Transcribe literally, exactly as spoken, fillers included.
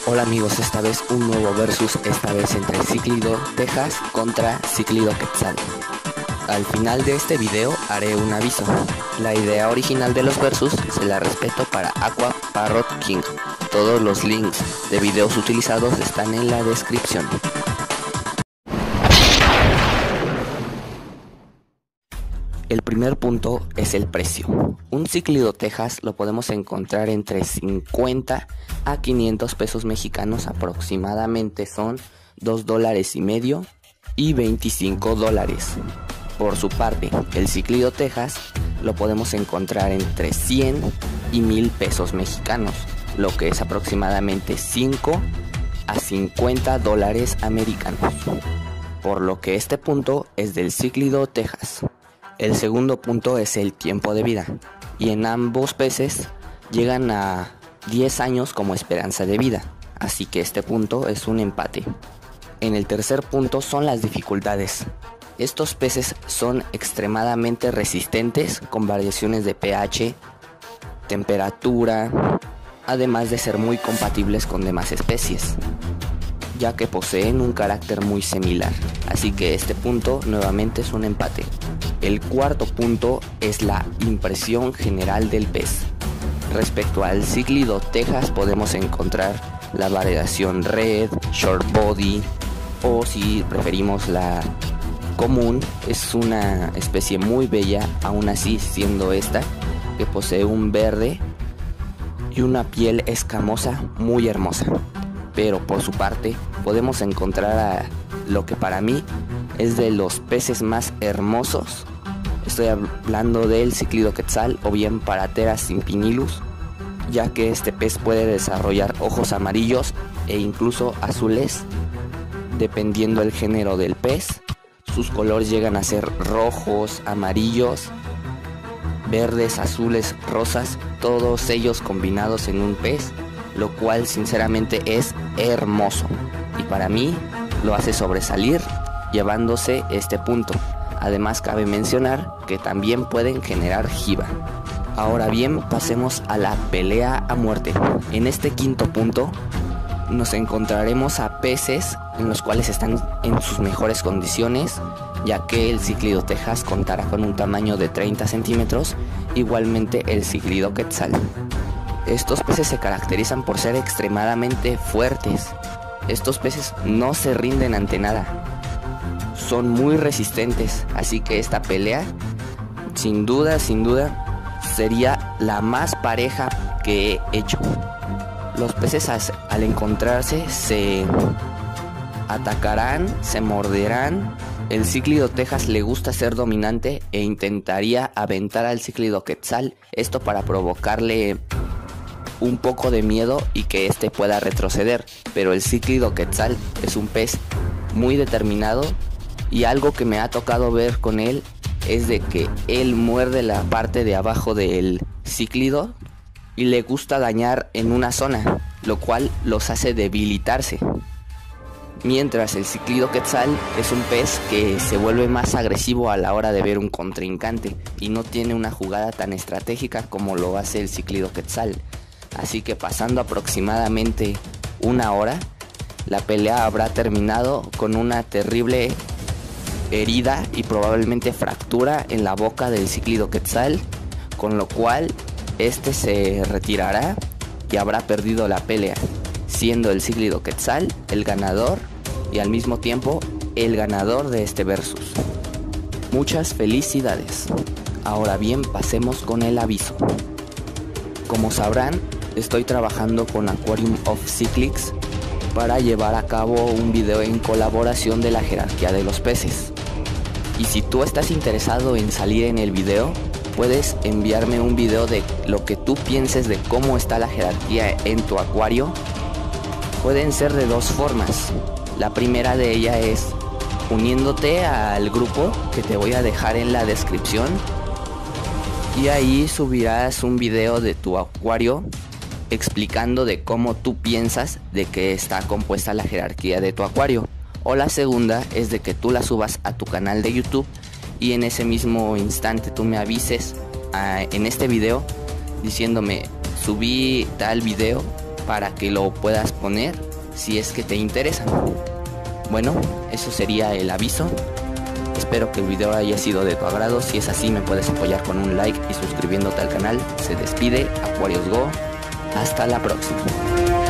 Hola amigos, esta vez un nuevo versus, esta vez entre Cíclido Texas contra Cíclido Quetzal. Al final de este video haré un aviso. La idea original de los versus se la respeto para Aqua Parrot King. Todos los links de videos utilizados están en la descripción. El primer punto es el precio. Un Cíclido Texas lo podemos encontrar entre cincuenta a quinientos pesos mexicanos, aproximadamente son dos dólares y medio y veinticinco dólares. Por su parte, el Cíclido Texas lo podemos encontrar entre cien y mil pesos mexicanos, lo que es aproximadamente cinco a cincuenta dólares americanos. Por lo que este punto es del Cíclido Texas. El segundo punto es el tiempo de vida, y en ambos peces llegan a diez años como esperanza de vida, así que este punto es un empate. En el tercer punto son las dificultades. Estos peces son extremadamente resistentes con variaciones de pH, temperatura, además de ser muy compatibles con demás especies, ya que poseen un carácter muy similar, así que este punto nuevamente es un empate. El cuarto punto es la impresión general del pez. Respecto al Cíclido Texas podemos encontrar la variación red, short body, o si preferimos la común, es una especie muy bella, aún así siendo esta que posee un verde y una piel escamosa muy hermosa. Pero por su parte podemos encontrar a lo que para mí es de los peces más hermosos. Estoy hablando del Cíclido Quetzal o bien Parathera simpinilus, ya que este pez puede desarrollar ojos amarillos e incluso azules dependiendo el género del pez. Sus colores llegan a ser rojos, amarillos, verdes, azules, rosas, todos ellos combinados en un pez, lo cual sinceramente es hermoso y para mí lo hace sobresalir llevándose este punto. Además cabe mencionar que también pueden generar jiba. Ahora bien, pasemos a la pelea a muerte. En este quinto punto nos encontraremos a peces en los cuales están en sus mejores condiciones, ya que el Cíclido Texas contará con un tamaño de treinta centímetros, igualmente el Cíclido Quetzal. Estos peces se caracterizan por ser extremadamente fuertes. Estos peces no se rinden ante nada, son muy resistentes, así que esta pelea sin duda, sin duda sería la más pareja que he hecho. Los peces al encontrarse se atacarán, se morderán. El Cíclido Texas le gusta ser dominante e intentaría aventar al Cíclido Quetzal, esto para provocarle un poco de miedo y que éste pueda retroceder, pero el Cíclido Quetzal es un pez muy determinado y algo que me ha tocado ver con él es de que él muerde la parte de abajo del cíclido y le gusta dañar en una zona, lo cual los hace debilitarse. Mientras el Cíclido Quetzal es un pez que se vuelve más agresivo a la hora de ver un contrincante y no tiene una jugada tan estratégica como lo hace el Cíclido Quetzal. Así que pasando aproximadamente una hora, la pelea habrá terminado con una terrible herida y probablemente fractura en la boca del Cíclido Quetzal, con lo cual este se retirará y habrá perdido la pelea, siendo el Cíclido Quetzal el ganador y al mismo tiempo el ganador de este versus. Muchas felicidades. Ahora bien, pasemos con el aviso. Como sabrán, estoy trabajando con Aquarium of Cyclics para llevar a cabo un video en colaboración de la jerarquía de los peces. Y si tú estás interesado en salir en el video, puedes enviarme un video de lo que tú pienses de cómo está la jerarquía en tu acuario. Pueden ser de dos formas. La primera de ellas es uniéndote al grupo que te voy a dejar en la descripción, y ahí subirás un video de tu acuario explicando de cómo tú piensas de que está compuesta la jerarquía de tu acuario. O la segunda es de que tú la subas a tu canal de YouTube y en ese mismo instante tú me avises uh, en este video diciéndome subí tal video para que lo puedas poner si es que te interesa. Bueno, eso sería el aviso. Espero que el video haya sido de tu agrado. Si es así, me puedes apoyar con un like y suscribiéndote al canal. Se despide Aquarius Go. Hasta la próxima.